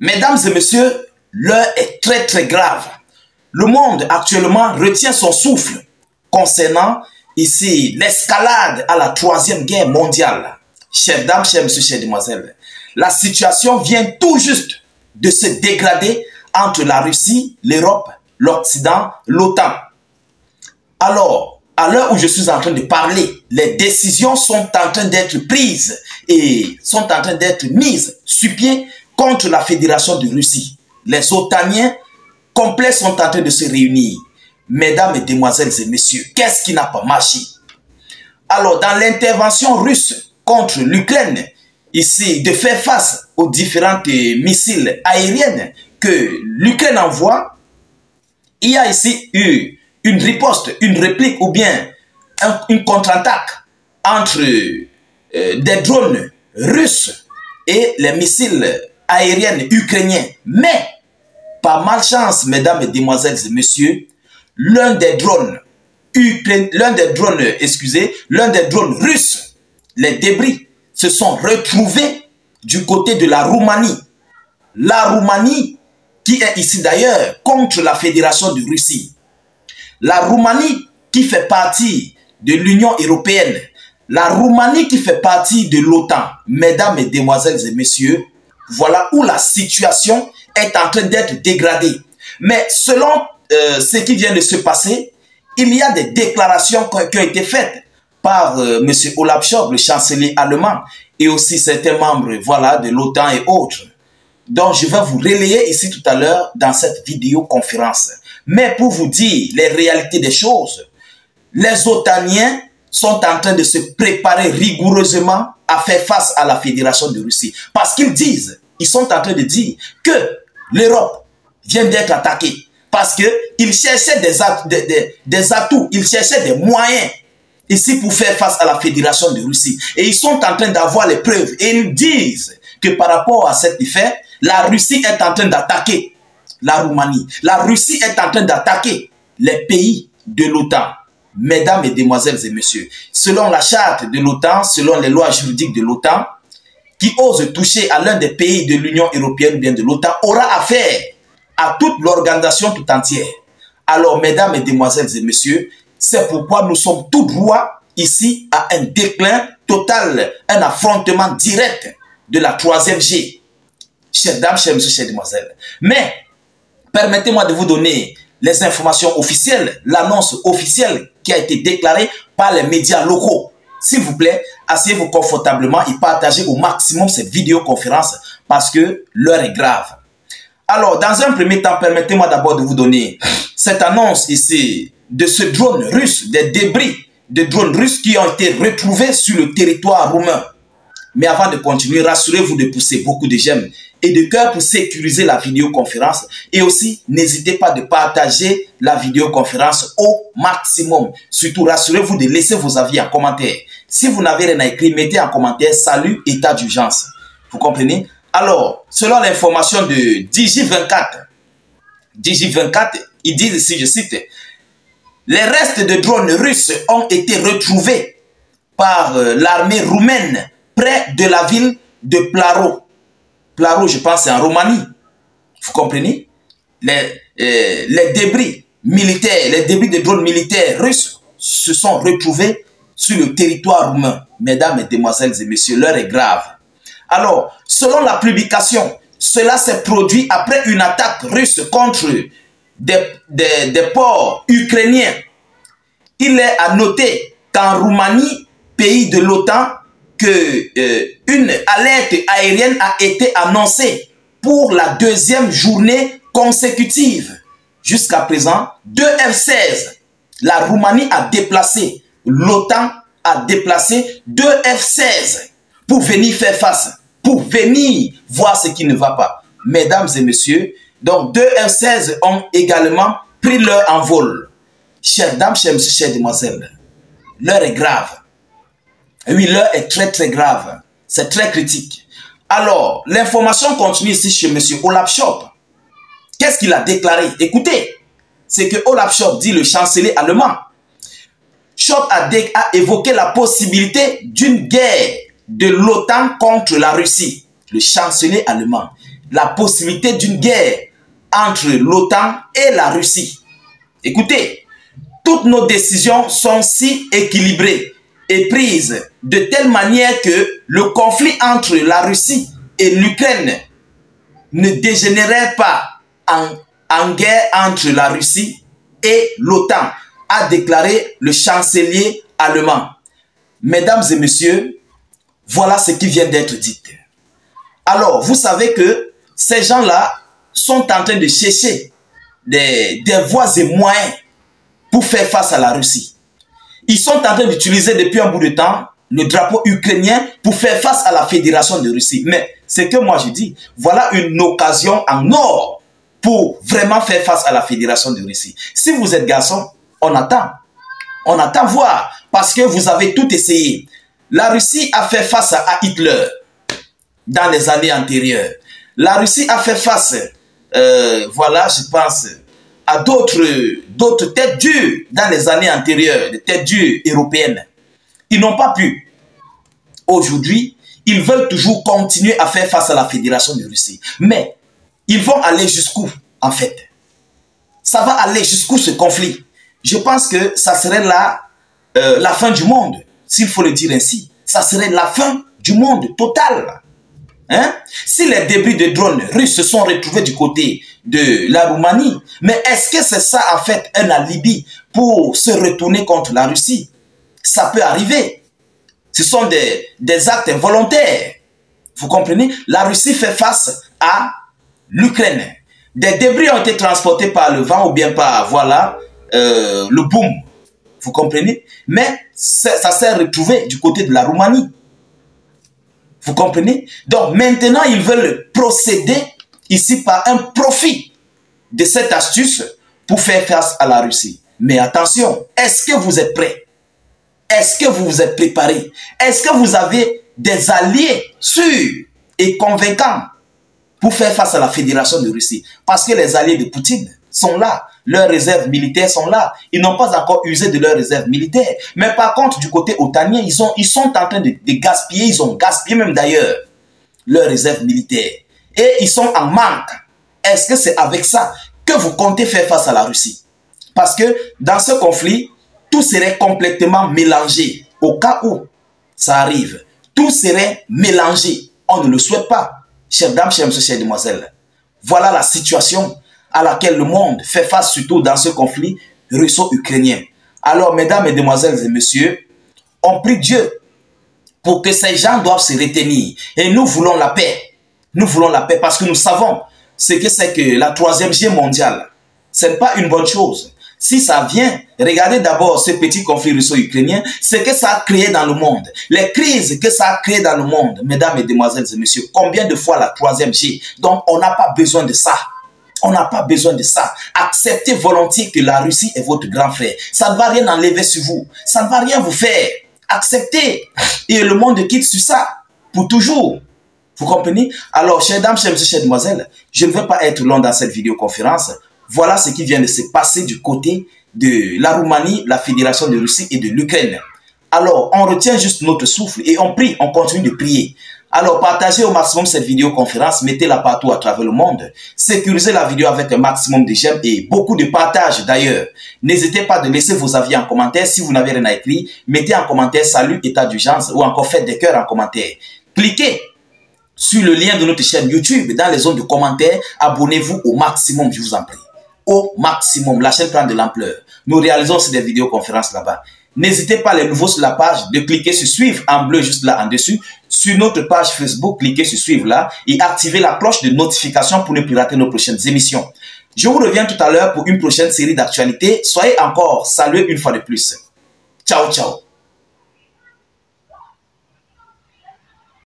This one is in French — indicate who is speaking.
Speaker 1: Mesdames et messieurs, l'heure est très grave. Le monde actuellement retient son souffle concernant ici l'escalade à la troisième guerre mondiale. Chers dames, chers messieurs, chères demoiselles, la situation vient tout juste de se dégrader entre la Russie, l'Europe, l'Occident, l'OTAN. Alors, à l'heure où je suis en train de parler, les décisions sont en train d'être prises et sont en train d'être mises sur pied contre la Fédération de Russie. Les Otaniens complets sont en train de se réunir. Mesdames et demoiselles et messieurs, qu'est-ce qui n'a pas marché? Alors, dans l'intervention russe contre l'Ukraine, ici, de faire face aux différentes missiles aériennes que l'Ukraine envoie, il y a ici eu une riposte, une réplique ou bien une contre-attaque entre des drones russes et les missiles aériens ukrainiens. Mais, par malchance, mesdames et demoiselles et messieurs, l'un des drones russes, les débris, se sont retrouvés du côté de la Roumanie. La Roumanie, qui est ici d'ailleurs contre la Fédération de Russie. La Roumanie qui fait partie de l'Union européenne. La Roumanie qui fait partie de l'OTAN. Mesdames et demoiselles et messieurs, voilà où la situation est en train d'être dégradée. Mais selon ce qui vient de se passer, il y a des déclarations qui ont été faites par M. Olaf Scholz, le chancelier allemand, et aussi certains membres voilà, de l'OTAN et autres. Donc, je vais vous relayer ici tout à l'heure dans cette vidéoconférence. Mais pour vous dire les réalités des choses, les Otaniens sont en train de se préparer rigoureusement à faire face à la Fédération de Russie. Parce qu'ils disent, ils sont en train de dire que l'Europe vient d'être attaquée. Parce qu'ils cherchaient des atouts, ils cherchaient des moyens ici pour faire face à la Fédération de Russie. Et ils sont en train d'avoir les preuves. Et ils disent que par rapport à cet effet, la Russie est en train d'attaquer la Roumanie. La Russie est en train d'attaquer les pays de l'OTAN. Mesdames et demoiselles et messieurs, selon la charte de l'OTAN, selon les lois juridiques de l'OTAN, qui ose toucher à l'un des pays de l'Union européenne ou bien de l'OTAN aura affaire à toute l'organisation tout entière. Alors, mesdames et demoiselles et messieurs, c'est pourquoi nous sommes tout droit ici à un déclin total, un affrontement direct de la troisième G. Chères dames, chers messieurs, chères demoiselles. Mais, permettez-moi de vous donner les informations officielles, l'annonce officielle qui a été déclarée par les médias locaux. S'il vous plaît, asseyez-vous confortablement et partagez au maximum cette vidéoconférence parce que l'heure est grave. Alors, dans un premier temps, permettez-moi d'abord de vous donner cette annonce ici de ce drone russe, des débris de drones russes qui ont été retrouvés sur le territoire roumain. Mais avant de continuer, rassurez-vous de pousser beaucoup de j'aime et de cœur pour sécuriser la vidéoconférence. Et aussi, n'hésitez pas de partager la vidéoconférence au maximum. Surtout, rassurez-vous de laisser vos avis en commentaire. Si vous n'avez rien à écrire, mettez en commentaire « Salut, état d'urgence ». Vous comprenez? Alors, selon l'information de Digi24, ils disent ici, je cite, « Les restes de drones russes ont été retrouvés par l'armée roumaine près de la ville de Plaro. » Plaro, je pense, c'est en Roumanie. Vous comprenez? Les débris militaires, les débris de drones militaires russes se sont retrouvés sur le territoire roumain. Mesdames et demoiselles et messieurs, l'heure est grave. Alors, selon la publication, cela s'est produit après une attaque russe contre des ports ukrainiens. Il est à noter qu'en Roumanie, pays de l'OTAN, une alerte aérienne a été annoncée pour la deuxième journée consécutive. Jusqu'à présent, 2 F-16. La Roumanie a déplacé, l'OTAN a déplacé 2 F-16 pour venir faire face, pour venir voir ce qui ne va pas. Mesdames et messieurs, donc 2 F-16 ont également pris leur envol. Chères dames, chers messieurs, chères demoiselles, l'heure est grave. Oui, l'heure est très grave. C'est très critique. Alors, l'information continue ici chez M. Olaf Scholz. Qu'est-ce qu'il a déclaré? Écoutez, c'est que Olaf Scholz dit le chancelier allemand. Scholz a évoqué la possibilité d'une guerre de l'OTAN contre la Russie. Le chancelier allemand. la possibilité d'une guerre entre l'OTAN et la Russie. Écoutez, toutes nos décisions sont si équilibrées et prises de telle manière que le conflit entre la Russie et l'Ukraine ne dégénérait pas en guerre entre la Russie et l'OTAN, a déclaré le chancelier allemand. Mesdames et messieurs, voilà ce qui vient d'être dit. Alors, vous savez que ces gens-là sont en train de chercher des voies et moyens pour faire face à la Russie. Ils sont en train d'utiliser depuis un bout de temps le drapeau ukrainien pour faire face à la Fédération de Russie. Mais c'est que moi je dis, voilà une occasion en or pour vraiment faire face à la Fédération de Russie. Si vous êtes garçon, on attend. On attend voir, parce que vous avez tout essayé. La Russie a fait face à Hitler dans les années antérieures. La Russie a fait face, voilà, je pense, à d'autres têtes dures dans les années antérieures, des têtes dures européennes. Ils n'ont pas pu. Aujourd'hui, ils veulent toujours continuer à faire face à la Fédération de Russie. Mais ils vont aller jusqu'où, en fait? Ça va aller jusqu'où ce conflit? Je pense que ça serait là la fin du monde, s'il faut le dire ainsi. Ça serait la fin du monde total. Hein? Si les débris de drones russes se sont retrouvés du côté de la Roumanie, mais est-ce que c'est ça en fait un alibi pour se retourner contre la Russie? Ça peut arriver. Ce sont des actes involontaires. Vous comprenez? La Russie fait face à l'Ukraine. Des débris ont été transportés par le vent ou bien par, voilà, le boom. Vous comprenez? Mais ça s'est retrouvé du côté de la Roumanie. Vous comprenez? Donc maintenant, ils veulent procéder ici par un profit de cette astuce pour faire face à la Russie. Mais attention, est-ce que vous êtes prêts? Est-ce que vous vous êtes préparés? Est-ce que vous avez des alliés sûrs et convaincants pour faire face à la Fédération de Russie? Parce que les alliés de Poutine sont là. Leurs réserves militaires sont là. Ils n'ont pas encore usé de leurs réserves militaires. Mais par contre, du côté otanien, ils sont en train de gaspiller. Ils ont gaspillé même d'ailleurs leurs réserves militaires. Et ils sont en manque. Est-ce que c'est avec ça que vous comptez faire face à la Russie? Parce que dans ce conflit, tout serait complètement mélangé. Au cas où ça arrive, tout serait mélangé. On ne le souhaite pas. Chères dames, chers messieurs, chères demoiselles. Voilà la situation à laquelle le monde fait face, surtout dans ce conflit russo-ukrainien. Alors, mesdames, mesdemoiselles et messieurs, on prie Dieu pour que ces gens doivent se retenir. Et nous voulons la paix. Nous voulons la paix parce que nous savons ce que c'est que la troisième guerre mondiale. Ce n'est pas une bonne chose. Si ça vient, regardez d'abord ce petit conflit russo-ukrainien, ce que ça a créé dans le monde. Les crises que ça a créé dans le monde, mesdames, mesdemoiselles et messieurs. Combien de fois la troisième guerre? Donc, on n'a pas besoin de ça. On n'a pas besoin de ça. Acceptez volontiers que la Russie est votre grand frère. Ça ne va rien enlever sur vous. Ça ne va rien vous faire. Acceptez. Et le monde quitte sur ça. Pour toujours. Vous comprenez? Alors, chères dames, chers messieurs, chères demoiselles, je ne veux pas être long dans cette vidéoconférence. Voilà ce qui vient de se passer du côté de la Roumanie, la Fédération de Russie et de l'Ukraine. Alors, on retient juste notre souffle et on prie, on continue de prier. Alors, partagez au maximum cette vidéoconférence, mettez-la partout à travers le monde. Sécurisez la vidéo avec un maximum de j'aime et beaucoup de partage d'ailleurs. N'hésitez pas de laisser vos avis en commentaire. Si vous n'avez rien à écrire, mettez en commentaire salut, état d'urgence ou encore faites des cœurs en commentaire. Cliquez sur le lien de notre chaîne YouTube dans les zones de commentaires. Abonnez-vous au maximum, je vous en prie. Au maximum, la chaîne prend de l'ampleur. Nous réalisons aussi des vidéoconférences là-bas. N'hésitez pas, les nouveaux sur la page, de cliquer sur suivre en bleu juste là en dessus. Sur notre page Facebook, cliquez sur suivre là et activez la cloche de notification pour ne plus rater nos prochaines émissions. Je vous reviens tout à l'heure pour une prochaine série d'actualités. Soyez encore salués une fois de plus. Ciao, ciao.